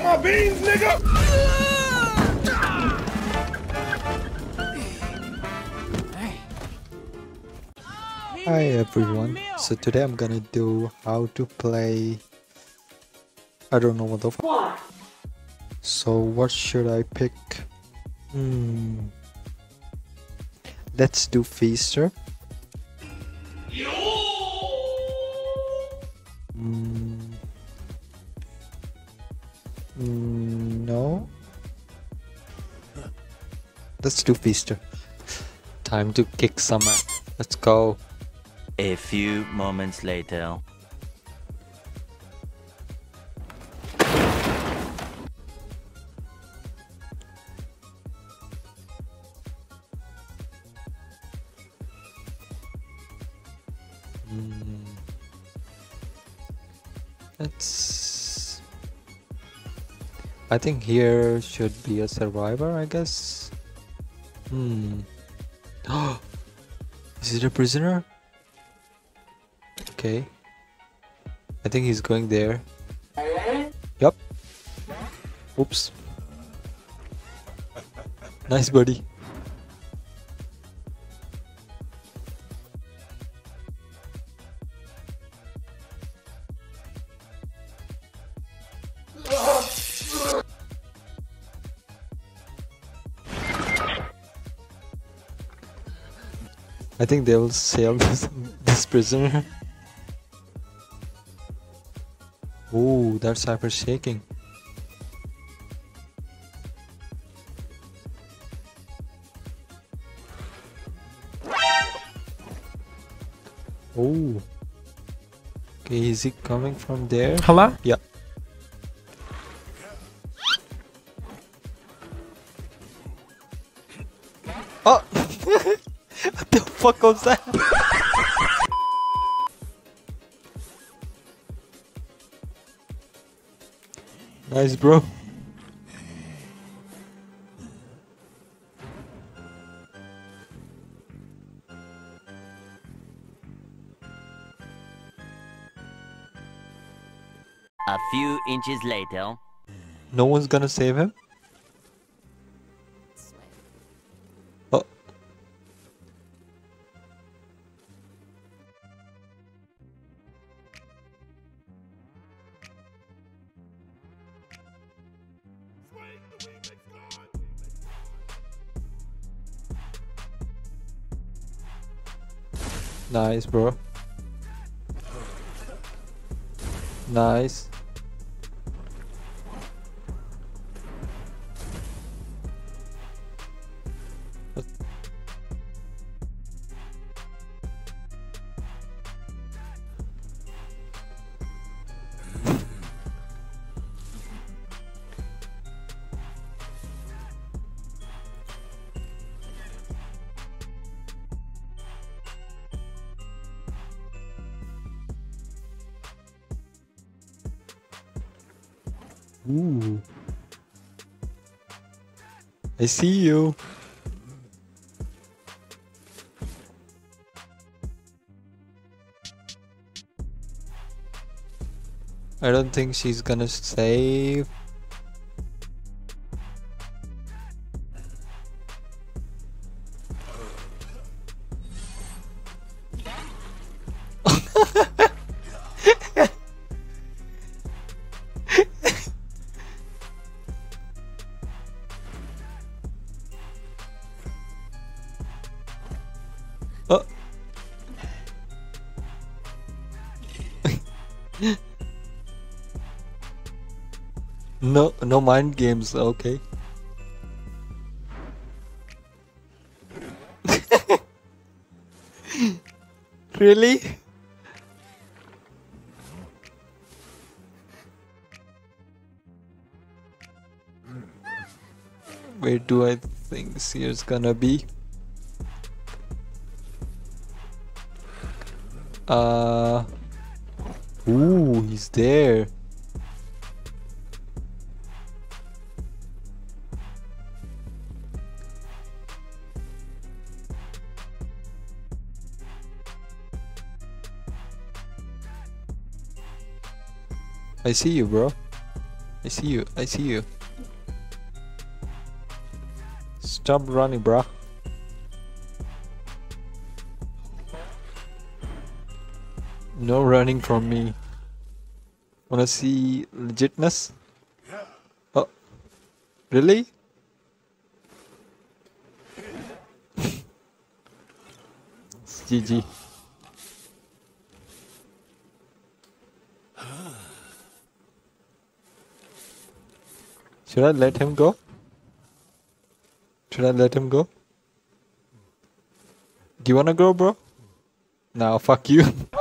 my beans, nigga! Hi everyone, so today I'm gonna do how to play, I don't know what the fuck. So what should I pick? Let's do Feaster. No. Let's do Feaster. Time to kick some ass. Let's go. A few moments later. Let's... I think here should be a survivor, I guess. Is it a prisoner? Okay. I think he's going there. Yup. Oops. Nice, buddy. I think they will sail this prisoner. Oh, that cypher's shaking. Oh. Okay, is he coming from there? Hello? Yeah. Oh! What the fuck was that? Nice, bro. A few inches later. No one's gonna save him? Oh. Nice, bro. Nice. Ooh. I see you. I don't think she's gonna save. Oh. No mind games, okay. Really? Where do I think Seer's gonna be? Ooh, he's there. I see you, bro. I see you. I see you. Stop running, bro. No running from me. Wanna see legitness? Oh, really? It's GG. Should I let him go? Should I let him go? Do you wanna go, bro? Nah, fuck you.